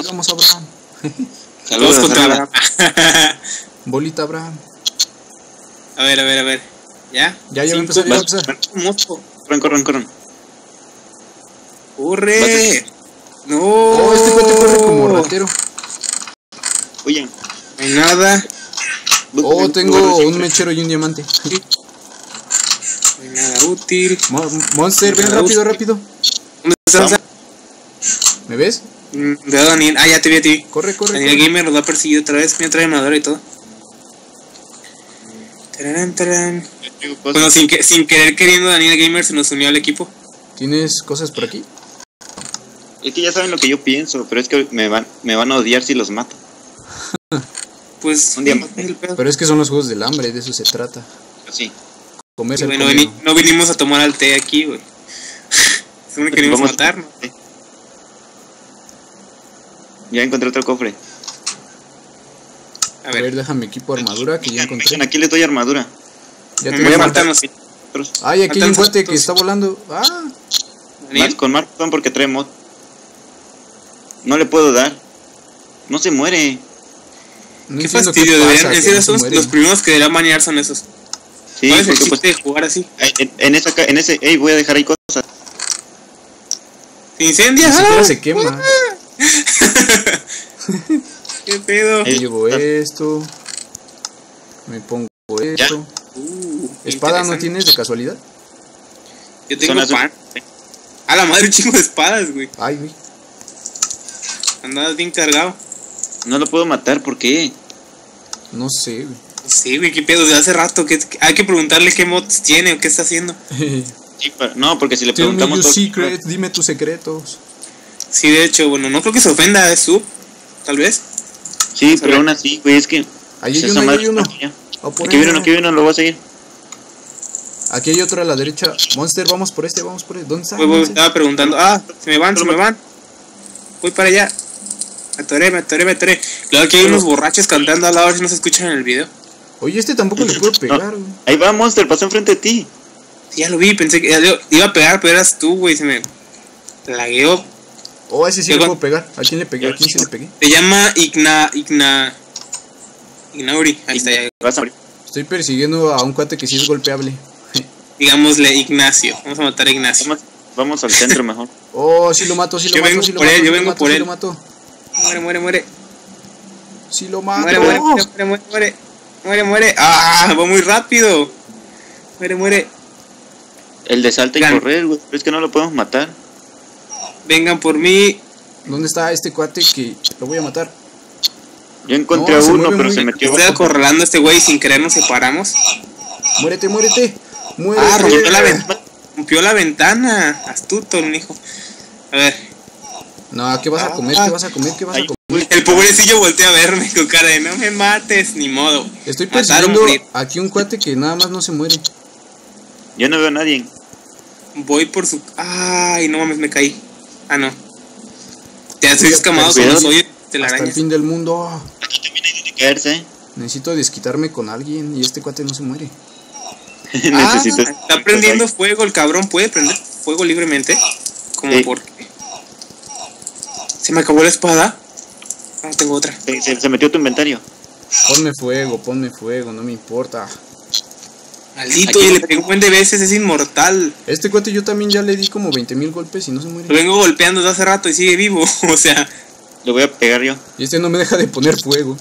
Sigamos, Abraham. Saludos contra Abraham. Bolita, Abraham. A ver. ¿Ya? Ya va a empezar, Corran. ¡Corre! ¡No! Oh, este cuate corre como ratero. Oye, no hay nada. Oh, tengo un mechero y un diamante. No hay nada útil. Monster, ven rápido. ¿Dónde estás? ¿Me ves? Veo a Daniel. Ah, ya te vi. Corre. Daniel Gamer nos va a perseguir otra vez. Mira, trae armadura y todo. Tarán. Bueno, sin querer queriendo, Daniel Gamer se nos unió al equipo. ¿Tienes cosas por aquí? Es que ya saben lo que yo pienso, pero es que me van a odiar si los mato. Pues un día maté. Pero es que son los juegos del hambre, de eso se trata. Sí. Comerse bueno, no vinimos a tomar al té aquí, güey. Solo queríamos matarnos. Ya encontré otro cofre. A ver, déjame equipo armadura que ya encontré. Aquí les doy armadura. Ya te voy a matarnos. Ay, aquí hay un cuate que está volando. Con Mark porque trae mod. No le puedo dar. No se muere. Qué fastidio, deberían ser los primeros que deberían banear son esos. Sí, ¿cuál es el chiste de jugar así? En ese, voy a dejar ahí cosas. ¿Se incendia? Ni siquiera se quema. ¿Qué pedo? Me llevo esto. Me pongo esto. ¿Espada no tienes de casualidad? Yo tengo pan. A la madre, un chingo de espadas, güey. Ay, güey. Andabas bien cargado. No lo puedo matar, ¿por qué? No sé, güey. Sí, güey, qué pedo. Desde hace rato que hay que preguntarle qué mods tiene o qué está haciendo. Sí, no, porque si le preguntamos todo. Dime tus secretos. Sí, de hecho, bueno, no creo que se ofenda, es sub, tal vez. Sí, pero aún así, güey, es que... Ahí hay uno. Aquí viene, lo voy a seguir. Aquí hay otro a la derecha. Monster, vamos por este. ¿Dónde está? Estaba preguntando. Se me van. Voy para allá. Me atoré. Claro que hay unos borrachos cantando al lado, a ver si no se escuchan en el video. Oye, este tampoco le puedo pegar, güey. Ahí va, Monster, pasó enfrente de ti. Sí, ya lo vi, pensé que iba a pegar, pero eras tú, güey, se me lagueó. Oh, ese sí le puedo pegar. ¿A quién le pegué? ¿A quién sí le pegué? Se llama Ignauri. Ahí está, ya. Estoy persiguiendo a un cuate que sí es golpeable. Digámosle Ignacio. Vamos a matar a Ignacio. Vamos al centro mejor. Oh, sí lo mato, Yo vengo por él. Muere. Sí lo mato. Muere. Ah, va muy rápido. Muere. El de salta y correr, güey. Es que no lo podemos matar. Vengan por mí. ¿Dónde está este cuate que lo voy a matar? Yo encontré a uno, pero se metió. Estoy acorralando a este güey y sin querer nos separamos. Muérete. Rompió la ventana. Astuto, el hijo. A ver. No, ¿qué vas a comer? ¿Qué vas a comer? El pobrecillo voltea a verme con cara de no me mates, ni modo. Estoy persiguiendo aquí un cuate que nada más no se muere. Yo no veo a nadie. Voy por su... Ay, no mames, me caí. Ah, no. Te has escamado con los hoyos de la araña. Hasta el fin del mundo. Aquí también hay donde caerse. Necesito desquitarme con alguien y este cuate no se muere. Está prendiendo fuego el cabrón. ¿Puede prender fuego libremente? ¿Cómo por qué? ¿Se me acabó la espada? No, tengo otra. Se metió tu inventario. Ponme fuego, no me importa. Maldito, y le pegó un buen de veces, es inmortal. Este cuate yo también ya le di como 20,000 golpes y no se muere. Lo vengo golpeando desde hace rato y sigue vivo, o sea. Lo voy a pegar yo. Y este no me deja de poner fuego.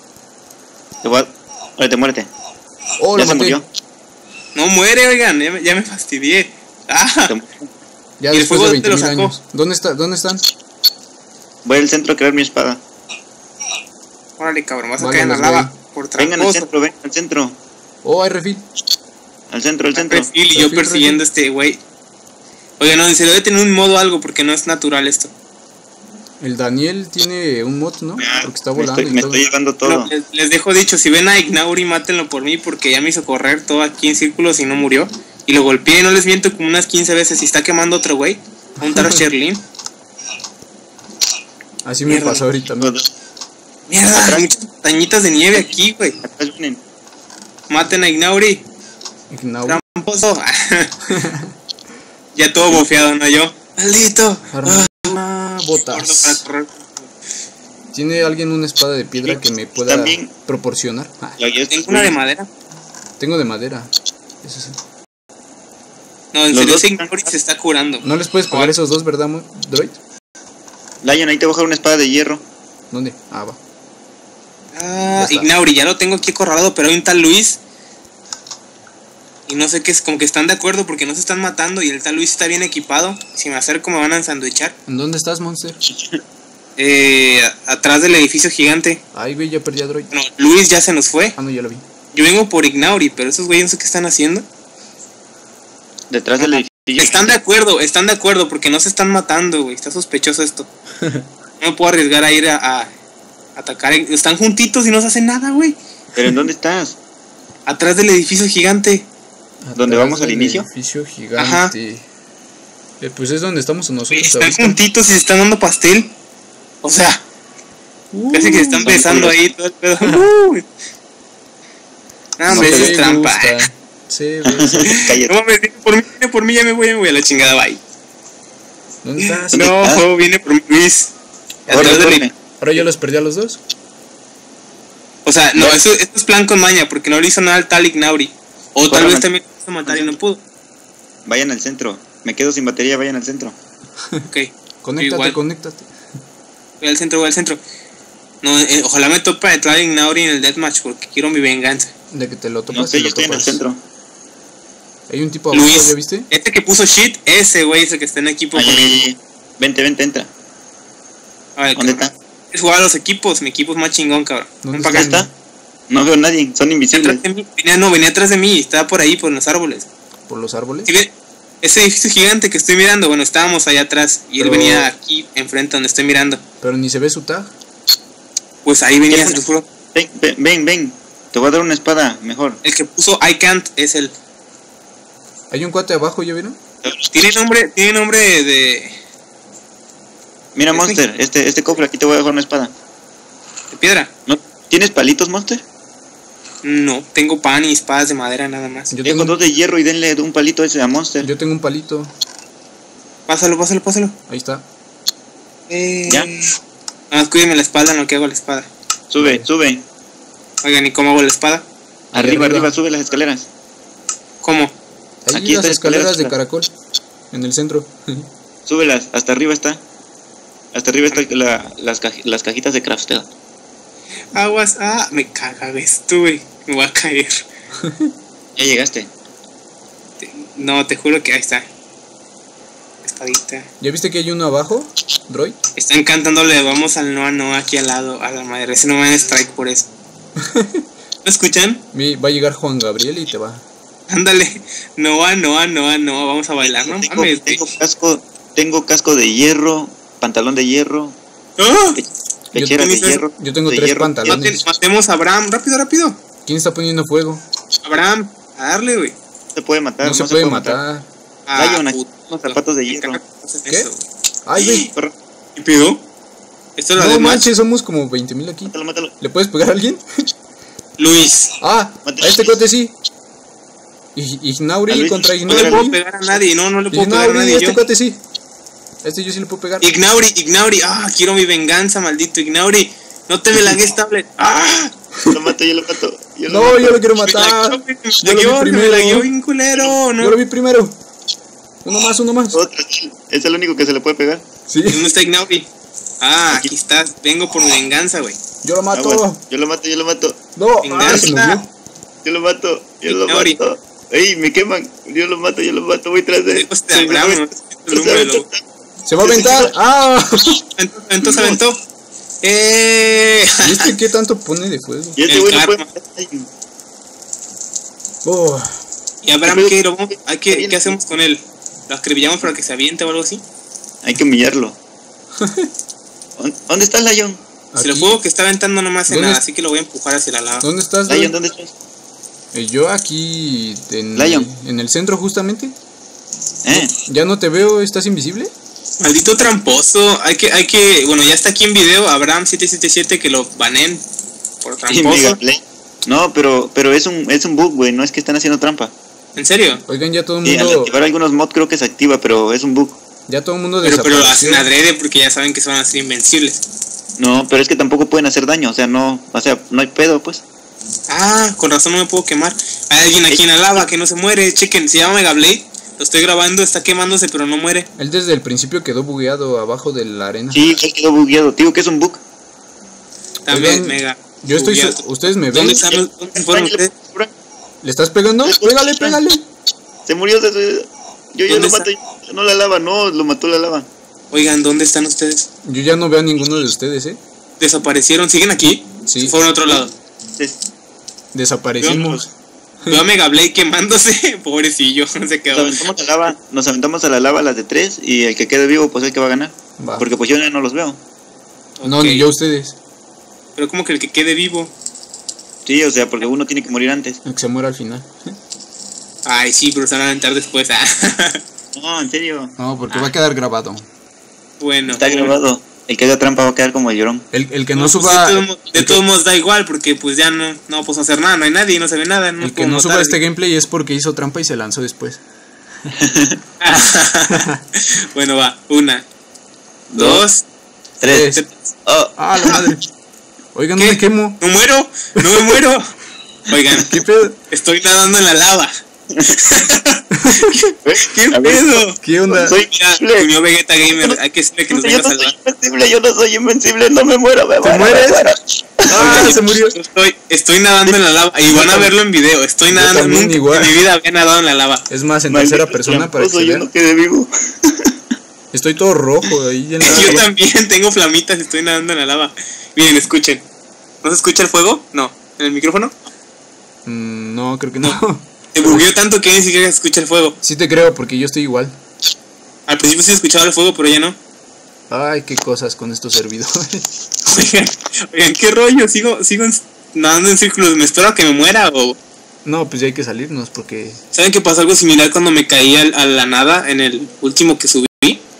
Muérete. Oh, ya se murió. No muere, oigan, ya me fastidié. Ya después de 20,000 años. ¿Dónde están? Voy al centro a crear mi espada. Órale, cabrón, vas a caer en la lava. Vengan al centro. Oh, hay refil. Al centro. Refil y yo persiguiendo a este güey. Oigan, no, se debe tener un modo algo porque no es natural esto. El Daniel tiene un mod, ¿no? Porque está volando. Me estoy llevando todo. No, les dejo dicho, si ven a Ignauri, mátenlo por mí porque ya me hizo correr todo aquí en círculos y no murió. Y lo golpeé, no les miento, como unas 15 veces. Y está quemando otro güey. A un tal Sherlin. Así me pasó ahorita, ¿no? Mierda, hay muchas montañitas de nieve aquí, güey. Maten a Ignauri. Tramposo. Ya todo bofeado, ¿no? Yo. Maldito. Botas. ¿Tiene alguien una espada de piedra que me pueda También proporcionar? Tengo una de madera. Tengo de madera. Eso sí. No, en Los serio, dos ese Ignauri se está curando. No les puedes pagar esos dos, ¿verdad, Droid? Lion, ahí te voy a dejar una espada de hierro. ¿Dónde? Ah, va. Ah, Ya está. Ignauri, ya lo tengo aquí acorralado, pero hay un tal Luis. Y no sé qué es, como que están de acuerdo porque no se están matando y el tal Luis está bien equipado. Si me acerco me van a ensanduichar. ¿En dónde estás, Monster? Atrás del edificio gigante. Ay, güey, ya perdí a Droid. Bueno, Luis ya se nos fue. Ah, no, ya lo vi. Yo vengo por Ignauri, pero esos güeyes no sé qué están haciendo. Detrás del edificio. Están de acuerdo porque no se están matando, güey. Está sospechoso esto. No me puedo arriesgar a ir a atacar. Están juntitos y no se hacen nada, güey. ¿Pero en dónde estás? Atrás del edificio gigante. ¿Dónde Atrás vamos al del inicio? Edificio gigante. Pues es donde estamos nosotros Están ahorita. juntitos y se están dando pastel. O sea, casi que se están besando ahí todo el pedo. No, hombre, eso es trampa. Sí, güey. Cállate. No mames, viene por mí, ya me voy a la chingada, bye. ¿Dónde estás? ¿Dónde No, estás? viene por mí, Luis. Corre, Atrás del- corre. Ahora yo los perdí a los dos. O sea, no, esto es plan con maña, porque no le hizo nada al tal Ignauri. O tal Corran vez al- también lo quiso matar y no pudo. Vayan al centro. Me quedo sin batería, vayan al centro. Ok, Conéctate, Igual. conéctate. voy al centro. No, ojalá me tope a tal Ignauri en el deathmatch, porque quiero mi venganza. De que te lo topas, No sé, te yo lo estoy en el topas. centro. Hay un tipo abajo, Luis, ¿ya viste? este que puso shit, ese güey es el que está en equipo Ay, conmigo. ay, ay. Vente, entra. A ver, ¿Dónde está? es jugar a los equipos, mi equipo es más chingón, cabrón. ¿Dónde Ven pa' ¿Acá acá. está? No veo a nadie, son Venía invisibles. atrás de mí. Venía atrás de mí, estaba por ahí, por los árboles. Por los árboles. Si ven, ese edificio gigante que estoy mirando, bueno, estábamos allá atrás y él Pero- venía aquí enfrente donde estoy mirando. Pero ni se ve su tag. Pues ahí venía, ¿Quién? se los juro. Ven. Te voy a dar una espada, mejor. El que puso I can't es el. Hay un cuate abajo, ¿ya vieron? Tiene nombre de Mira, Es Monster, este cofre, aquí te voy a dejar una espada. piedra. ¿No? ¿Tienes palitos, Monster? No, tengo pan y espadas de madera nada más. Yo Tengo tengo, dos de hierro y denle un palito ese a Monster. yo tengo un palito. Pásalo. Ahí está. ¿Ya? Nada más cuídeme la espalda en lo que hago la espada. Sube. Oigan, ¿y cómo hago la espada? Ahí Arriba, sube las escaleras. ¿Cómo? Ahí Aquí las está, escaleras de escaleras. caracol. En el centro. Súbelas, hasta arriba está. Hasta arriba están las cajitas de crafteo. Aguas, me caga esto, güey. Me voy a caer. Ya llegaste. No, te juro que ahí está. Espadita. ¿Ya viste que hay uno abajo, Droid? Están cantándole, vamos al Noa aquí al lado, a la madre. Ese no me dan strike por eso. ¿No escuchan? Va a llegar Juan Gabriel y te va. Ándale. Noa, vamos a bailar, ¿no? Mames, güey. Tengo casco de hierro, pantalón de hierro, ¡Ah! pecheras de tengo- hierro. yo tengo de 3 hierro. pantalones. Matemos a Abraham, rápido. ¿Quién está poniendo fuego? Abraham, a darle, güey. No se puede matar. No se puede matar. Lion, aquí, puto. unos zapatos de hierro. ¿Qué? Eso, güey. Ay, güey. Corre, ¿Qué pido? Esto es lo No de match. manches, somos como 20,000 aquí. mátalo. ¿Le puedes pegar a alguien? Luis. Ah, a este cuate sí. Ignauri A Luis, contra no No le puedo Ignauri. pegar a nadie, no le puedo pegar a Ignauri, nadie este yo. cuate sí. A este yo sí le puedo pegar. Ignauri, quiero mi venganza, maldito Ignauri. No te me lagues, tablet. Lo mato. No, yo lo quiero matar. Yo lo vi Me primero. lagueó bien culero, ¿no? Yo lo vi primero. Uno más. Otro. Es el único que se le puede pegar. Sí, ¿Dónde está Ignauri? Aquí estás, vengo por mi venganza, güey. yo lo mato. Bueno, yo lo mato. No, Venganza. se murió. Yo lo mato. Ignauri. Ey, me queman. Yo lo mato. Voy tras de él. Hostia, Abraham, el número de lobo. Se va a aventar. ¡Ah! Se aventó. ¿Viste qué tanto pone de fuego? Y este El güey no puede karma. matar a alguien. Oh, ¿Y Abraham qué hacemos con él? ¿Lo acribillamos para que se aviente o algo así? Hay que humillarlo. ¿Dónde estás, Lion? Si lo aquí. juego que está aventando no me hace ¿Dónde nada, es? así que lo voy a empujar hacia la lava. ¿Dónde estás, Lion, Lion? ¿dónde estás? Yo aquí Lion. en el centro justamente. ¿Eh? Ya no te veo, ¿estás invisible? Maldito tramposo. Bueno, ya está aquí en video Abraham777 que lo banen por Sí, tramposo. Megaplay. No, pero es un bug, güey. No es que están haciendo trampa. ¿En serio? Oigan, ya todo el Y al mundo, activar algunos mods creo que se activa, pero es un bug. ya todo el mundo Pero lo desapareció. hacen adrede porque ya saben que se van a ser invencibles. No, pero es que tampoco pueden hacer daño, o sea, no hay pedo, pues. Ah, con razón no me puedo quemar. Hay alguien aquí en la lava que no se muere. Chequen, se llama Megablade. Lo estoy grabando, está quemándose, pero no muere. Él desde el principio quedó bugueado abajo de la arena. Sí, él quedó bugueado. Digo que es un bug. También, Oigan, Mega. Yo estoy... bugueado. ¿Ustedes me ven? ¿Dónde están los dónde fueron ustedes? ¿Le estás pegando? Pégale, pégale. Se murió. Yo ya ¿Dónde lo maté. No la lava, no, lo mató la lava. Oigan, ¿dónde están ustedes? Yo ya no veo a ninguno de ustedes, ¿Desaparecieron? ¿Siguen aquí? Sí. Se fueron a otro lado. Desaparecimos. Veo a Megablade quemándose. Pobrecillo, se Nos quedó. aventamos a la lava las de 3 y el que quede vivo pues es el que va a ganar. Va. Porque pues yo ya no los veo. No, Ok. ni yo a ustedes. Pero como que el que quede vivo. Sí, o sea, porque uno tiene que morir antes. El que se muera al final. Ay, sí, pero se van a aventar después. Ah. No, en serio. No, porque va a quedar grabado. Bueno. Está grabado. El que haga trampa va a quedar como el llorón. El que no Pues, suba... de todos modos da igual, porque pues ya no puedo hacer nada, no hay nadie, no se ve nada. El que no suba este gameplay es porque hizo trampa y se lanzó después. Bueno, va. 1, 2, 3. 3. Oh, Ah, la madre. Oigan, no ¿Qué? me quemo. No muero, no me muero. Oigan, ¿Qué pedo? estoy nadando en la lava. ¿Qué A ver, pedo? ¿Qué onda? soy Mira, unió Vegeta Gamer, hay que decirle que nos venga a salvar. yo no soy invencible, no me muero, me muero. mueres? me muero. Ah, se murió. Estoy nadando en la lava y van a verlo en video. Estoy nadando, también nunca igual. en mi vida había nadado en la lava. Es más, en Maldito tercera persona para que tramposo, se yo vea. no quedé vivo. Estoy todo rojo ahí en la Yo agua. también tengo flamitas, estoy nadando en la lava. Miren, escuchen. ¿No se escucha el fuego? No. ¿En el micrófono? No, creo que no. Se bugueó tanto que ni siquiera se escucha el fuego. Sí te creo, porque yo estoy igual. Al principio sí escuchaba el fuego, pero ya no. Ay, qué cosas con estos servidores. Oigan, qué rollo, sigo nadando en círculos. ¿Me espero a que me muera o...? No, pues ya hay que salirnos porque... ¿Saben que pasó algo similar cuando me caí a la nada en el último que subí?